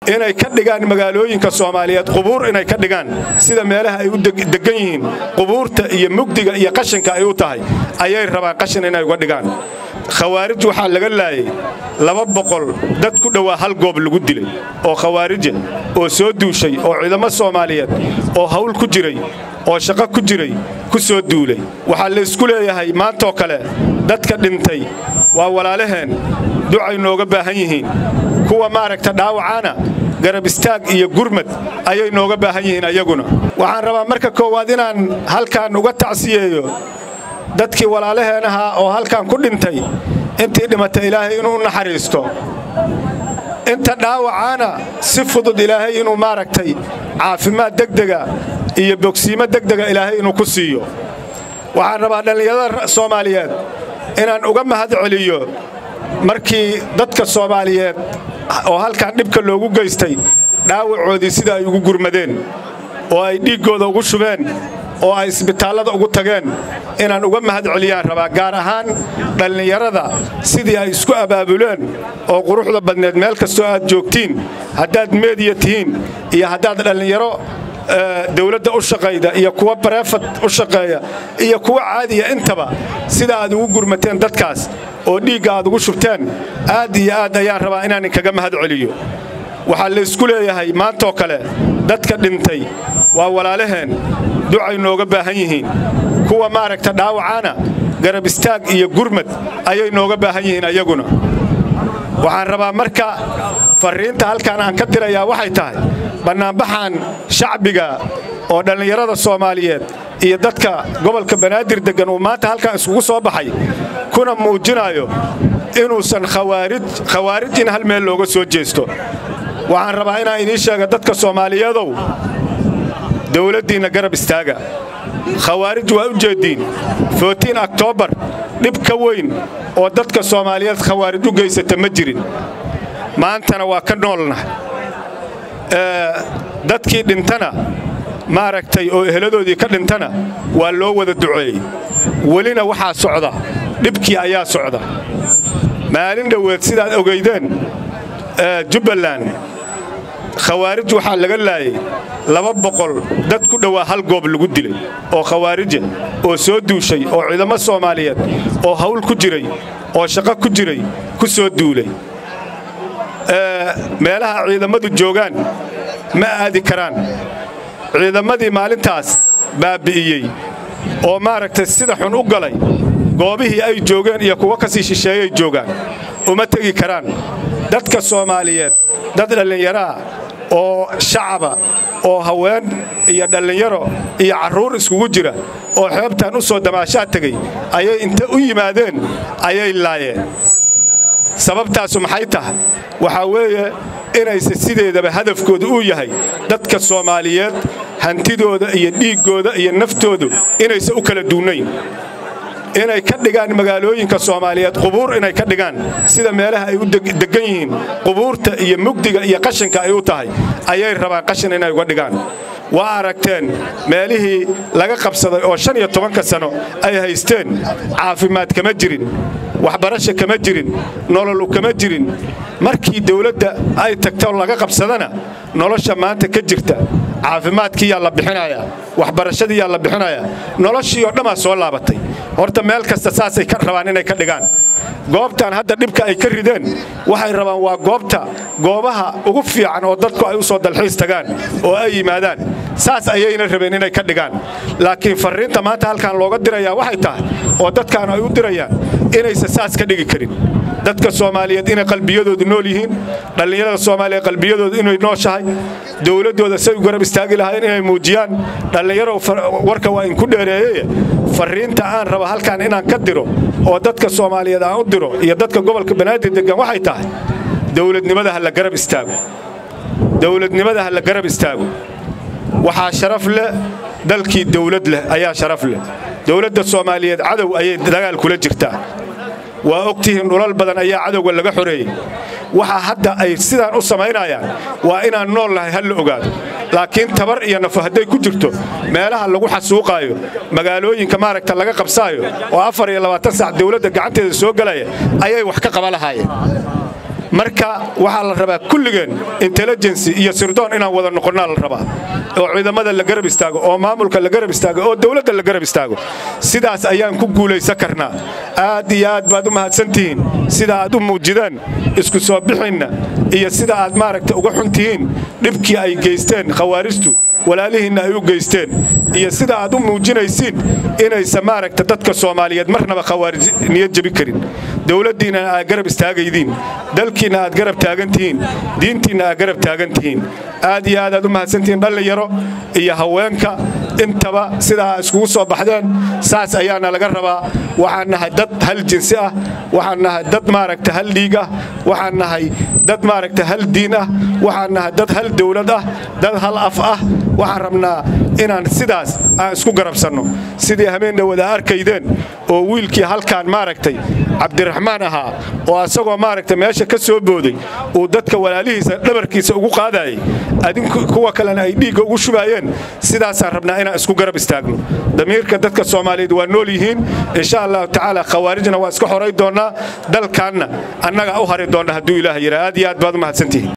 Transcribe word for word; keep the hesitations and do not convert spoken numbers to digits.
inay ka dhigaan magaalooyinka Soomaaliyeed qubuur inay ka dhigaan sida meelaha ay u degan yihiin qubuurta iyo mugdiga iyo qashinka ay u tahay ayay rabaan qashin inay uga dhigaan khawaarij waxa laga laayay laba boqol dad ku dhawaa hal goob lagu dilay oo khawaarij oo soo duushay oo ciidamada Soomaaliyeed oo hawl ku jiray oo shaqo ku jiray ku soo duulay waxa la isku leeyahay maanta oo kale dadka dhintay waa walaalaheen ducay nooga baahan yihiin kuwa maaragta dhaawacana garab istaag iyo gurmad ayay nooga baahan yihiin ayaguna waxaan rabaa marka koowaad inaan halkaan uga tacsiyeeyo dadkii walaalaheenaha oo halkaan ku dhintay intii dhimatay Ilaahay inuu naxariisto inta dhaawacana si fudud Ilaahay inuu maaragtay caafimaad degdega iyo bogsiimo degdega Ilaahay inuu ku siiyo waxaan rabaa dhalinyarada Soomaaliyeed inaan uga mahad celiyo markii dadka Soomaaliyeed oo halkaan dhibka loogu geystay dhaawacoodii sida ay ugu gurmadeen oo ay dhiigooda ugu shubeen oo ay isbitaalada ugu tageen inaan uga mahad celiyaan rabaa gaar ahaan dhalinyarada sidii ay isku abaabuleen oo quruxda badneed meel kasto aad joogtiin hadaad meediya tihiin iyo hadaad dhalinyaro dawladda u shaqeeyda iyo kuwa bareefad u shaqeeya iyo kuwa caadiya intaba sida aad ugu gurmateen dadkaas oo dhiiga aad ugu shubteen aad iyo aad ayaan rabaa inaan kaga mahad celiyo waxa la isku leeyahay maanta oo kale dadka dhintay waa walaalaheen ducay nooga baahan yihiin kuwa maaragta dhaawacana garab istaag iyo gurmad ayay nooga baahan yihiin ayaguna waxaan rabaa marka fariinta halkaan aan ka dirayaa waxay tahay banaanbaxan shacbiga oo dhalinyarada Soomaaliyeed iyo dadka gobolka Banaadir degan oo maanta halkaan isugu soo baxay kuna muujinayo inuusan khawaarij khawaarijin hal meel looga soo jeesto waxaan rabaa inaan idin sheego dadka Soomaaliyeedow dawladdiina garab istaaga khawaarij waa u jeedin fourteen October dib ka weyn oo dadka Soomaaliyeed khawaarij u geysata ma jirin maantana waa ka noolna ee dadkii dhintana maaragtay oo eheladoodii ka dhintana waa loo wada duceeyay walina waxa socda dibkii ayaa socda maalin dhaweed sidaad ogeydeen ee Jubbaland khawaarij waxa laga laayay laba boqol dad ku dhawaa hal goob lagu dilay oo khawaarij oo soo duushay oo ciidamada Soomaaliyeed oo hawl ku jiray oo shaqo ku jiray ku soo duulay ee meelaha ciidamadu joogan ma aadi karaan ciidamadii maalintaas baabi'iyay oo maaragtay sida xun u galay goobihii ay joogeen iyo kuwa ka sii shisheeyay joogan uma tagi karaan dadka Soomaaliyeed dad dhalinyaro oo shacaba oo haween iyo dhalinyaro iyo caruur iskugu jira oo xeebtan u soo damaashaad tagay ayay inta u yimaadeen ayay laayeen sababtaas maxay tahay waxa weeye inay sideedaba hadafkoodu uu yahay dadka Soomaaliyeed hantidooda iyo dhiigooda iyo naftoodu inay u kala duunayn inay ka dhigaan magaalooyinka Soomaaliyeed qubuur inay ka dhigaan sida meelaha ay u degan yihiin qubuurta iyo mugdiga iyo qashinka ay u tahay ayay rabaan qashin inay uga dhigaan waa aragteen meelihii laga qabsaday oo shan iyo toban sano ay haysteen caafimaad kama jirin waxbarasho kama jirin nolol kama jirin markii dawladda ay tagto laga qabsadana nolosha maanta ka jirta caafimaadkii yaa la bixinaya waxbarashadii yaa la bixinaya noloshii oo dhama soo laabatay horta meel kasta saasay ka rabaan inay ka dhigaan goobtan hadda dhibka ay ka rideen waxay rabaan waa goobta goobaha ugu fiican oo dadku ay u soo dalxiis tagaan oo ay yimaadaan saas ayayna rabeen inay ka dhigaan laakiin fariinta maanta halkaan looga dirayaa waxay tahay oo dadkaan ay u dirayaan inaysa saas ka dhigi karin dadka Soomaaliyeed inay qalbiyadoodu nool yihiin dhalinyarada Soomaaliyeed qalbiyadoodu inay nooshahay dawladooda say garab istaagi lahayn inay muujiyaan dhalinyaro warka waa in ku dheereeyay fariinta aan raba halkaan inaan ka diro oo dadka Soomaaliyeed aan u diro iyo dadka gobolka Banaadir degan waxay tahay dawladnimada la garab istaago dawladnimada la garab istaago waxa sharaf leh dalkii dawlad leh ayaa sharaf leh dawladda Soomaaliyeed cadow ayay dagaal kula jirtaa waa ogtihiin dhulal badan ayaa cadowga laga xoreeyay waxa hadda ay sidaan u sameynayaan waa inaan nool lahay hal la ogaado laakiin tabar iyo naf haday ku jirto meelaha lagu xasuuqayo magaalooyinka maaragta laga qabsaayo oo afar iyo labaatan saac dawladda gacanteeda soo galaya ayay wax ka qaban lahaayeen marka waxa la rabaa kulligeen intelligence iyo sirdoon inaan wada noqonnaa la rabaa oo ciidamada la garab istaago oo maamulka la garab istaago oo dawladda la garab istaago sidaas ayaan ku guulaysan karnaa aad iyo aad baad u mahadsantihiin sida aad u muujidaan isku soo bixinna iyo sida aad maaragtay uga xuntihiin dhibkii ay geysteen khawaarijtu walaalihiinna ay u geysteen iyo sida aad u muujinaysiin inaysan maaragta dadka Soomaaliyeed marnaba khawaarij niyad jabi karin dawladdiina aad garab istaagaydiin dalkiina aad garab taagantihiin diintiina aad garab taagantihiin aad iyo aad u mahadsantihiin dhalinyaro iyo haweenka intaba sida iskugu soo baxdeen saas ayaana laga rabaa waxaan nahay dad hal jinsi ah waxaan nahay dad maaragta hal dhiig ah waxaan nahay dad maaragta hal diin ah waxaan nahay dad hal dawlad ah dad hal af ah waxaan rabnaa inaan sidaas aan isku garabsanno sidii habeen wada arkaydeen oo wiilkii halkaan maaragtay Cabdiraxmaan ahaa oo asagoo maaragtay meesha ka soo booday oo dadka walaalihiisa dhabarkiisa ugu qaadayay adinku kuwa kalena ay dhiig ugu shubayeen sidaas aan rabnaa inaan isku garab istaagno damiirka dadka Soomaaliyeed waa nool yihiin insha Allah ta'ala khawaarijna waa iska xoray doonaa dalkaanna annaga u hari doona haduu Ilaahay yiraahdo aad iyo aad baad u mahadsantihiin